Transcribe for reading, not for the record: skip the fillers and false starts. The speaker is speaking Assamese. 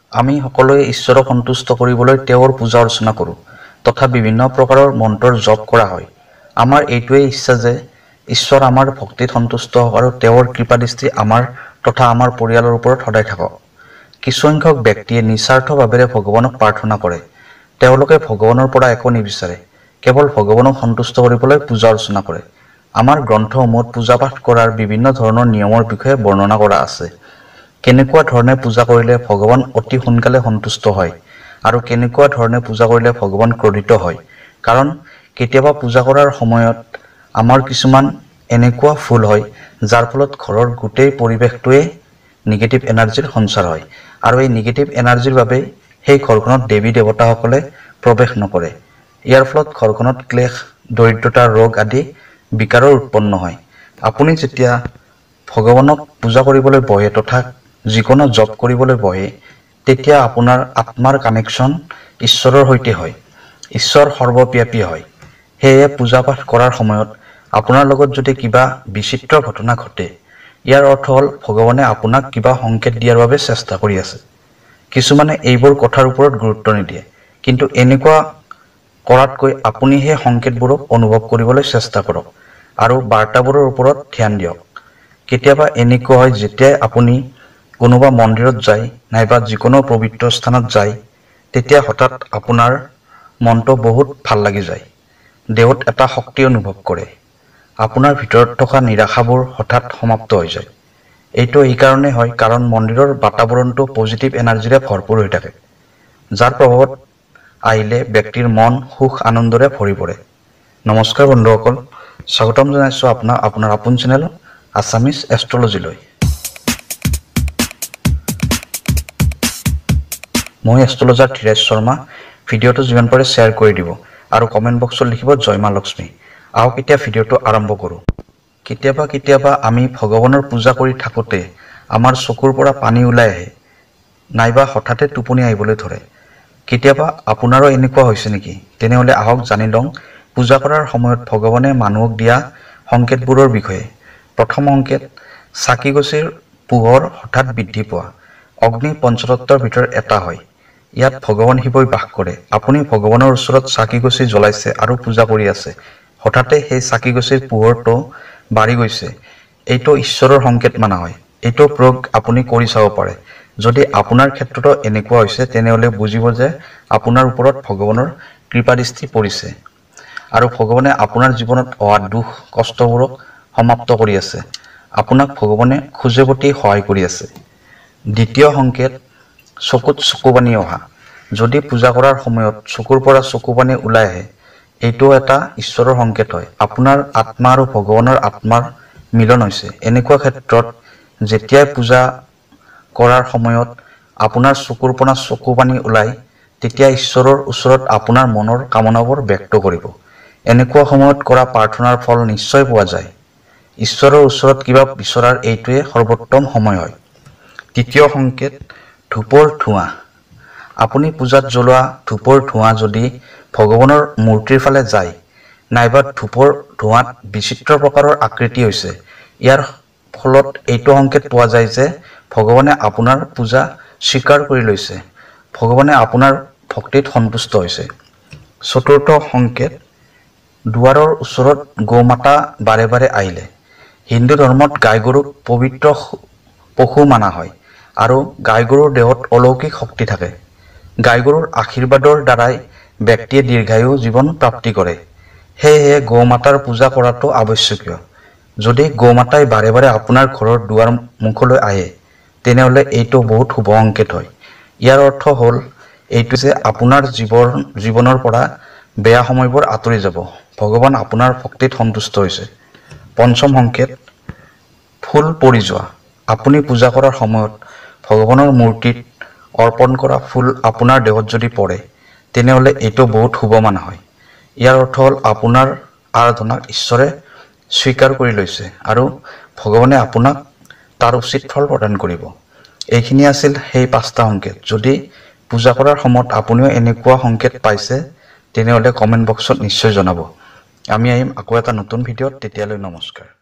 আমি সকলোৱে ঈশ্বৰক সন্তুষ্ট কৰিবলৈ তেওঁৰ পূজা অৰ্চনা কৰোঁ তথা বিভিন্ন প্ৰকাৰৰ মন্ত্ৰৰ জপ কৰা হয়। আমাৰ এইটোৱে ইচ্ছা যে ঈশ্বৰ আমাৰ ভক্তিত সন্তুষ্ট হওক আৰু তেওঁৰ কৃপাদৃষ্টি আমাৰ তথা আমাৰ পৰিয়ালৰ ওপৰত সদায় থাকক। কিছুসংখ্যক ব্যক্তিয়ে নিস্বাৰ্থভাৱেৰে ভগৱানক প্ৰাৰ্থনা কৰে। তেওঁলোকে ভগৱানৰ পৰা একো নিবিচাৰে, কেৱল ভগৱানক সন্তুষ্ট কৰিবলৈ পূজা অৰ্চনা কৰে। আমাৰ গ্ৰন্থসমূহত পূজা পাঠ কৰাৰ বিভিন্ন ধৰণৰ নিয়মৰ বিষয়ে বৰ্ণনা কৰা আছে। কেনেকুৱা ধৰণে পূজা কৰিলে ভগৱান অতি সোনকালে সন্তুষ্ট হয় আৰু কেনেকুৱা ধৰণে পূজা কৰিলে ভগৱান ক্ৰোধিত হয়। কাৰণ কেতিয়াবা পূজা কৰাৰ সময়ত আমাৰ কিছুমান এনেকুৱা ভুল হয় যাৰ ফলত ঘৰৰ গোটেই পৰিৱেশটোৱে নিগেটিভ এনাৰ্জিৰ সঞ্চাৰ হয় আৰু এই নিগেটিভ এনাৰ্জিৰ বাবে সেই ঘৰখনত দেৱী দেৱতাসকলে প্ৰৱেশ নকৰে। ইয়াৰ ফলত ঘৰখনত ক্লেশ, দৰিদ্ৰতা, ৰোগ আদি বিকাৰৰ উৎপন্ন হয়। আপুনি যেতিয়া ভগৱানক পূজা কৰিবলৈ বহে তথা যিকোনো জপ কৰিবলৈ বহে তেতিয়া আপোনাৰ আত্মাৰ কানেকশ্যন ঈশ্বৰৰ সৈতে হয়। ঈশ্বৰ সৰ্বব্যাপী হয়। সেয়ে পূজা পাঠ কৰাৰ সময়ত আপোনাৰ লগত যদি কিবা বিচিত্ৰ ঘটনা ঘটে, ইয়াৰ অৰ্থ হ'ল ভগৱানে আপোনাক কিবা সংকেত দিয়াৰ বাবে চেষ্টা কৰি আছে। কিছুমানে এইবোৰ কথাৰ ওপৰত গুৰুত্ব নিদিয়ে, কিন্তু এনেকুৱা কৰাতকৈ আপুনি সেই সংকেতবোৰক অনুভৱ কৰিবলৈ চেষ্টা কৰক আৰু বাৰ্তাবোৰৰ ওপৰত ধ্যান দিয়ক। কেতিয়াবা এনেকুৱা হয় যেতিয়াই আপুনি কোনোবা মন্দিৰত যায় নাইবা যিকোনো পবিত্ৰ স্থানত যায় তেতিয়া হঠাৎ আপোনাৰ মনটো বহুত ভাল লাগি যায়। দেহত এটা শক্তি অনুভৱ কৰে। আপোনাৰ ভিতৰত থকা নিৰাশাবোৰ হঠাৎ সমাপ্ত হৈ যায়। এইটো এইকাৰণে হয় কাৰণ মন্দিৰৰ বাতাবৰণটো পজিটিভ এনাৰ্জিৰে ভৰপূৰ হৈ থাকে, যাৰ প্ৰভাৱত আহিলে ব্যক্তিৰ মন সুখ আনন্দৰে ভৰি পৰে। নমস্কাৰ বন্ধুসকল, স্বাগতম জনাইছোঁ আপোনাৰ আপোন চেনেল আছামিজ এষ্ট্ৰলজিলৈ। মই এষ্ট্ৰলজাৰ ধীৰাজ শৰ্মা। ভিডিঅ'টো যিমান পাৰে শ্বেয়াৰ কৰি দিব আৰু কমেণ্ট বক্সত লিখিব জয় মা লক্ষ্মী। আহক এতিয়া ভিডিঅ'টো আৰম্ভ কৰোঁ। কেতিয়াবা আমি ভগৱানৰ পূজা কৰি থাকোঁতে আমাৰ চকুৰ পৰা পানী ওলাই আহে নাইবা হঠাতে টোপনি আহিবলৈ ধৰে। কেতিয়াবা আপোনাৰো এনেকুৱা হৈছে নেকি? তেনেহ'লে আহক জানি লওঁ পূজা কৰাৰ সময়ত ভগৱানে মানুহক দিয়া সংকেতবোৰৰ বিষয়ে। প্ৰথম সংকেত, চাকিগছিৰ পোহৰ হঠাৎ বৃদ্ধি পোৱা। অগ্নি পঞ্চতত্বৰ ভিতৰত এটা হয়। ইয়াত ভগৱান শিৱই বাস কৰে। আপুনি ভগৱানৰ ওচৰত চাকিগছি জ্বলাইছে আৰু পূজা কৰি আছে। হঠাতে সেই চাকিগছিৰ পোহৰটো বাঢ়ি গৈছে। এইটো ঈশ্বৰৰ সংকেত মানা হয়। এইটো প্ৰয়োগ আপুনি কৰি চাব পাৰে। যদি আপোনাৰ ক্ষেত্ৰতো এনেকুৱা হৈছে তেনেহ'লে বুজিব যে আপোনাৰ ওপৰত ভগৱানৰ কৃপাদৃষ্টি পৰিছে আৰু ভগৱানে আপোনাৰ জীৱনত হোৱা দুখ কষ্টবোৰক সমাপ্ত কৰি আছে। আপোনাক ভগৱানে খোজেপতি সহায় কৰি আছে। দ্বিতীয় সংকেত, চকুত চকুপানী অহা। যদি পূজা কৰাৰ সময়ত চকুৰ পৰা চকুপানী ওলাই আহে এইটো এটা ঈশ্বৰৰ সংকেত হয়। আপোনাৰ আত্মা আৰু ভগৱানৰ আত্মাৰ মিলন হৈছে। এনেকুৱা ক্ষেত্ৰত যেতিয়াই পূজা কৰাৰ সময়ত আপোনাৰ চকুৰ পৰা চকুপানী ওলায় তেতিয়া ঈশ্বৰৰ ওচৰত আপোনাৰ মনৰ কামনাবোৰ ব্যক্ত কৰিব। এনেকুৱা সময়ত কৰা প্ৰাৰ্থনাৰ ফল নিশ্চয় পোৱা যায়। ঈশ্বৰৰ ওচৰত কিবা বিচৰাৰ এইটোৱে সৰ্বোত্তম সময় হয়। তৃতীয় সংকেত, ধূপৰ ধোঁৱা। আপুনি পূজাত জ্বলোৱা ধূপৰ ধোঁৱা যদি ভগৱানৰ মূৰ্তিৰ ফালে যায় নাইবা ধূপৰ ধোঁৱাত বিচিত্ৰ প্ৰকাৰৰ আকৃতি হৈছে, ইয়াৰ ফলত এইটো সংকেত পোৱা যায় যে ভগৱানে আপোনাৰ পূজা স্বীকাৰ কৰি লৈছে। ভগৱানে আপোনাৰ ভক্তিত সন্তুষ্ট হৈছে। চতুৰ্থ সংকেত, দুৱাৰৰ ওচৰত গৌমাতা বাৰে বাৰে আহিলে। হিন্দু ধৰ্মত গাই গৰুক পবিত্ৰ পশু মানা হয় আৰু গাই গৰুৰ দেহত অলৌকিক শক্তি থাকে। গাই গৰুৰ আশীৰ্বাদৰ দ্বাৰাই ব্যক্তিয়ে দীৰ্ঘায়ু জীৱন প্ৰাপ্তি কৰে। সেয়েহে গৌমাতাৰ পূজা কৰাটো আৱশ্যকীয়। যদি গৌমাতাই বাৰে বাৰে আপোনাৰ ঘৰৰ দুৱাৰ মুখলৈ আহে তেনেহ'লে এইটো বহুত শুভ সংকেত হয়। ইয়াৰ অৰ্থ হ'ল এইটো যে আপোনাৰ জীৱনৰ পৰা বেয়া সময়বোৰ আঁতৰি যাব। ভগৱান আপোনাৰ ভক্তিত সন্তুষ্ট হৈছে। পঞ্চম সংকেত, ফুল পৰি যোৱা। আপুনি পূজা কৰাৰ সময়ত ভগৱানৰ মূৰ্তিত অৰ্পণ কৰা ফুল আপোনাৰ দেহত যদি পৰে তেনেহ'লে এইটো বহুত শুভ মানা হয়। ইয়াৰ অৰ্থ হ'ল আপোনাৰ আৰাধনাক ঈশ্বৰে স্বীকাৰ কৰি লৈছে আৰু ভগৱানে আপোনাক তাৰ উচিত ফল প্ৰদান কৰিব। এইখিনি আছিল সেই 5টা সংকেত। যদি পূজা কৰাৰ সময়ত আপুনিও এনেকুৱা সংকেত পাইছে তেনেহ'লে কমেণ্ট বক্সত নিশ্চয় জনাব। আমি আহিম আকৌ এটা নতুন ভিডিঅ'ত। তেতিয়ালৈ নমস্কাৰ।